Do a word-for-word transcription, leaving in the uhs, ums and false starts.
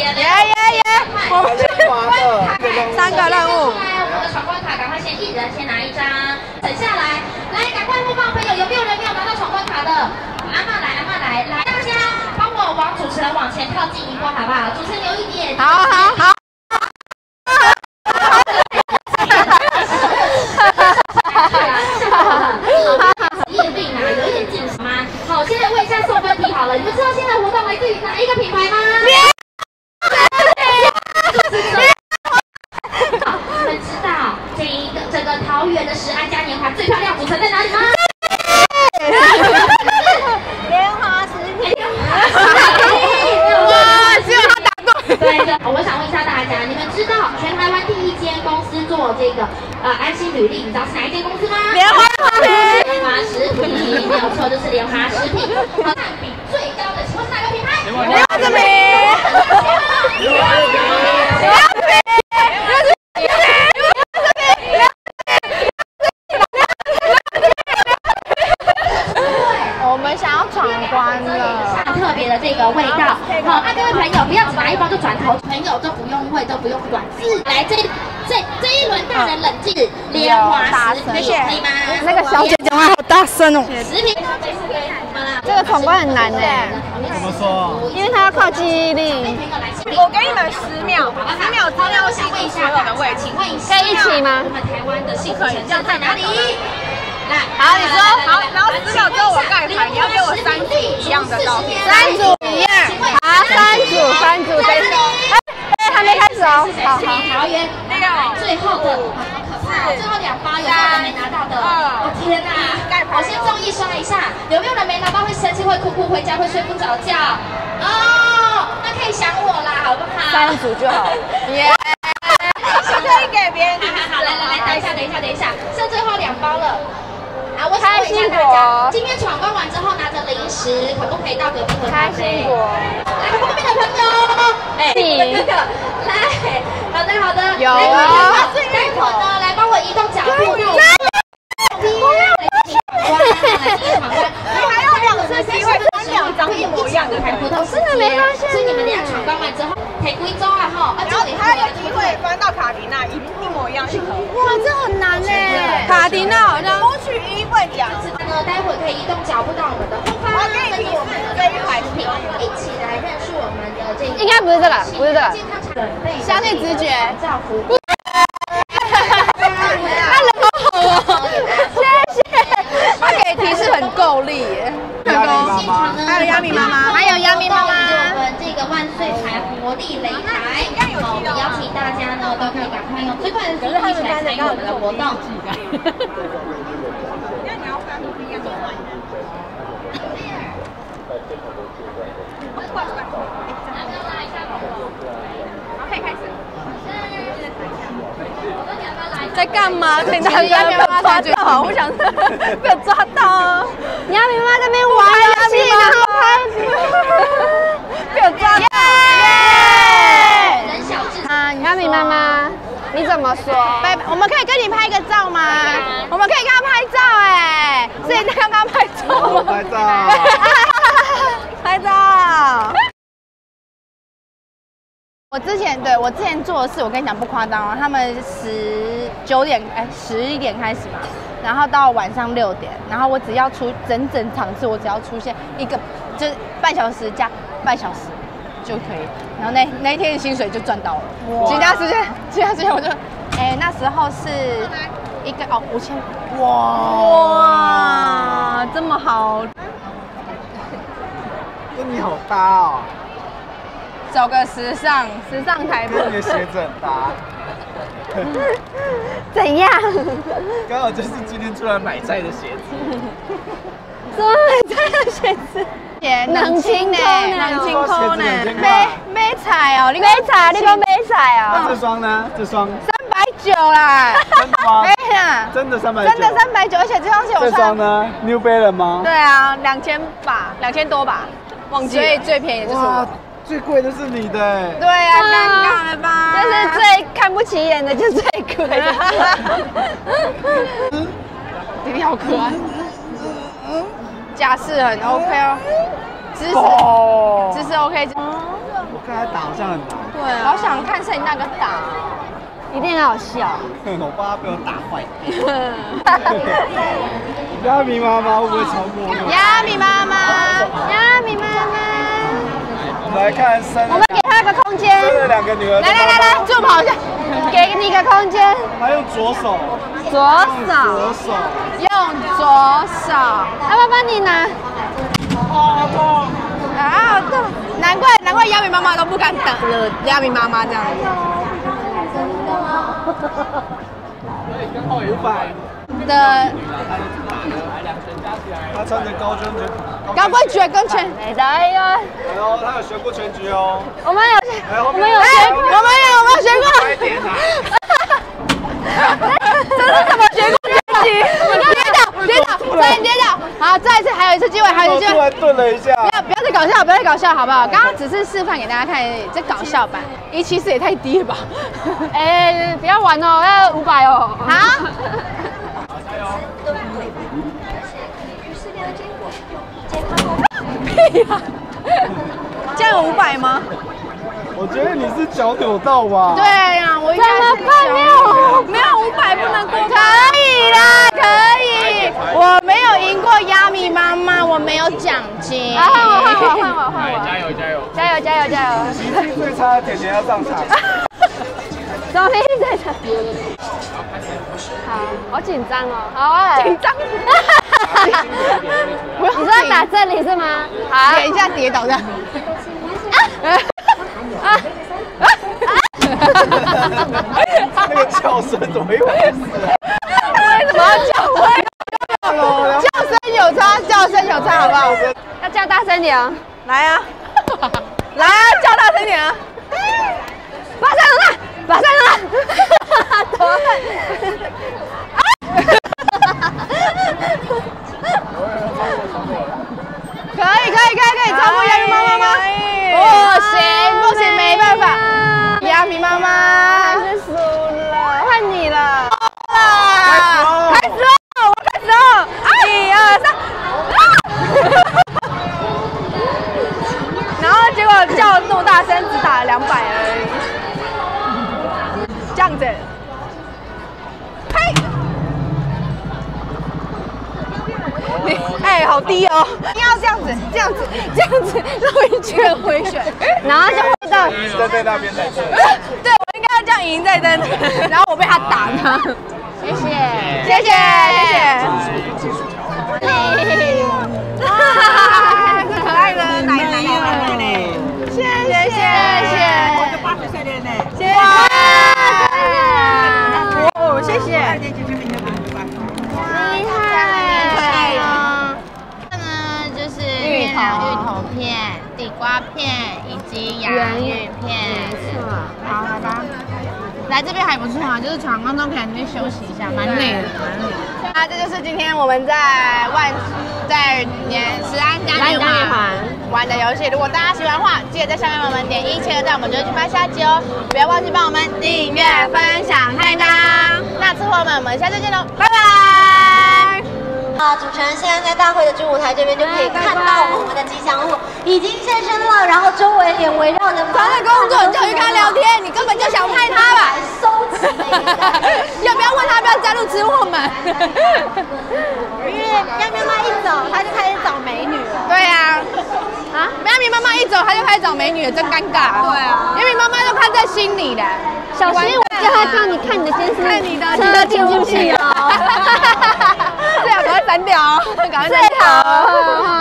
耶耶耶！我们是三个任务。 来，我们的闯关卡，赶快先一人先拿一张，等下来，来，赶快播放朋友，有没有人没有拿到闯关卡的？阿嬷来，阿嬷来，来，大家帮我往主持人往前靠近一波，好不好？主持人留一点。 好好好。 好，现在问一下送分题好了，你们知道现在活动来自于哪一个品牌吗？你们知道这一个整个桃园的十安嘉年华最漂亮组成在哪里吗？ 莲花食品。 哇，只有他答对。对的，我想问一下大家，你们知道全台湾第一间公司做这个呃安心履历，你知道是哪一间公司吗？ 莲花食品。 莲花食品没有错，就是莲花食品。好，占比最高的，请问是哪个品牌？莲花食品。莲花食品。 我们想要闯关了， 特别的这个味道。好，那各位朋友不要只拿一包就转头，朋友都不用问，都不用管字。来，这这这一轮大人冷静，莲花食品可以吗？ 那个小姐讲话好大声哦。 食品。 这个闯关很难哎。 怎么说？ 因为它要靠记忆力。 我给你们十秒，十秒之内记住所有的位置。 请问一下， 可以一起吗？ 我们台湾的幸福城镇在哪里？来， 好，你说好，然后十秒之后我盖牌，你要给我三组一样的照片， 三组一样。好，三组，三组，等一下。哎，还没开始哦。好好。 桃园那个最后的，最后两包有没有人没拿到的？我天哪！我先综艺刷一下，有没有人没拿到会生气、会哭哭、回家会睡不着觉？哦，那可以想我啦，好不好？ 三组就好。耶。 是可以给别人。 好好好，来来来，等一下，等一下，等一下，剩最后两包了。啊，我开心果， 今天闯关完之后拿着零食，可不可以到隔壁喝咖啡？ 开心果， 来，后面的朋友，哎， 你哥哥，来，好的好的， 有啊， 待会儿呢，来帮我移动脚步。 你还有两次机会分两张一模一样的牌， 我真的没发现。所以你们俩闯关完之后，陪贵州啊哈， 然后还有机会翻到卡迪娜，一一模一样一盒。 哇，这很难哎。卡迪娜好像。 多取一问两次。 呢，待会可以移动脚步到我们的后方，跟着我们的这一排品，一起来认识我们的这个。 应该不是这个，不是这个。 相信直觉，造福。 他人好好哦，谢谢。他给提示很够力耶。 亚米妈妈， 还有亚米妈妈，还有亚米妈妈。 我们这个万岁牌活力擂台，好，我们邀请大家呢都可以赶快用最快的速度一起来参与我们的活动。 那你要翻不一样的玩。好，可以开始。 在干嘛？所以大家不要抓到，我想被我抓到。亚米妈在那边玩游戏，然后拍，被我抓到。 人小智啊，亚米妈妈，你怎么说？拜拜，我们可以跟你拍个照吗？我们可以跟他拍照哎，所以刚刚拍照。 拍照。 拍照。我之前对我之前做的事，我跟你讲不夸张哦，他们十九点哎十一点开始嘛，然后到晚上六点，然后我只要出整整场次，我只要出现一个就是半小时加半小时就可以，然后那那一天的薪水就赚到了。其他时间其他时间我就哎那时候是一个哦五千哇哇这么好， 跟你好搭哦。 走个时尚时尚台步， 跟你的鞋子很搭。 怎样？ 刚好就是今天出来买菜的鞋子。 什么买菜的鞋子？冷清呢？冷清扣呢？买买菜哦，你买菜，你讲买菜哦。 那这双呢？这双三百九啦。 真的吗？ 对呀， 真的三百九。 真的三百九，而且这双鞋我穿。 这双呢 ？New Balance 吗？ 对啊，两千吧，两千多吧，忘记了。所以最便宜的就是我。 最贵的是你的。 对啊，尴尬了吧？就是最看不起眼的，就最贵的。弟弟好可爱。架势很 OK 哦，姿势姿势 OK。 看他打好像很难。 对啊，好想看摄影大哥打， 一定很好笑。 我爸被我打坏掉。亚米妈妈会不会超过我？ 亚米妈妈，亚米妈妈。 我们来看生。 我们给他一个空间。 生了两个女儿。 来来来来，助跑一下， 给你一个空间。 他用左手。 左手。 左手。 用左手。 要不要帮你拿？ 好痛。 啊，对，难怪难怪亚米妈妈都不敢等了，亚米妈妈这样子。 刚好五百的。 他穿着高跟裙， 高跟裙跟全， 来哟！ 哎呦，他有学过全局哦。 我们有学， 我们有学过， 我们有我们有学过。 快点啊！ 这是怎么学过全局？跌倒，跌倒，再跌倒。好，再一次，还有一次机会，还有一次机会。 突然顿了一下。 不要不要再搞笑，不要再搞笑，好不好？刚刚只是示范给大家看，这搞笑版。一七四也太低了吧？ 哎，不要玩哦，要五百哦。 好。屁呀！这样有五百吗？ 我觉得你是脚扭到吧？ 对呀，我应该是没有没有五百不能过。可以啦，可以。我没有赢过亚米妈妈，我没有奖金。 换我换我换我换我！ 加油加油加油加油加油！ 脾气最差的甜甜要上场。 什么脾气最差？好，好紧张哦。好啊， 紧张。 你说打这里是吗？好， 点一下跌倒的。啊啊！ 那个叫声怎么一回事啊？ 为什么要叫？叫声有差，叫声有差，好不好？ 要叫大声点哦！ 来啊！来啊！叫大声点啊！ 马上来，马上来！头可以可以可以可以超过亚米妈妈吗？不行不行，没办法，亚米妈妈还是输了，换你了。 啦！开始了，我开始了，一二三，然后结果叫那么大声，只打了两百而已，这样子，嘿。你哎，好低哦！你要这样子，这样子，这样子绕一圈回旋， 然后就回到在在那边在这。 对，我应该要这样赢在灯，然后我被他打呢。 谢谢， 谢谢，谢谢。哇，可爱的奶奶奶，谢谢谢谢。我的八十岁的呢。谢谢。哦，谢谢。厉害。这呢就是月亮芋头片、地瓜片以及洋芋片。没错。好，好吧。来这边还不错啊，就是闯关中可以在那边休息一下，蛮累的，蛮累的。那这就是今天我们在万在年石安嘉年华玩的游戏。如果大家喜欢的话，记得在下面帮我们点一、切个赞，我们就会去拍下集哦。不要忘记帮我们订阅、分享、开单。那吃货们，我们下次见喽，拜拜。 啊，主持人现在在大会的主舞台这边就可以看到我们的吉祥物已经现身了，然后周围也围绕着。 他在工作，你就去跟他聊天，你根本就想拍他吧？ 收起了一个。 要不要问他要不要加入吃货们？ 因为亚米妈妈一走，他就开始找美女了。 对呀、啊，啊，亚米妈妈一走，他就开始找美女了，真尴尬。对啊，亚米妈妈都看在心里的。 小心，我叫他叫你看你的监视， 看你的车进不去哦。 最好赶快删掉哦，赶快删掉。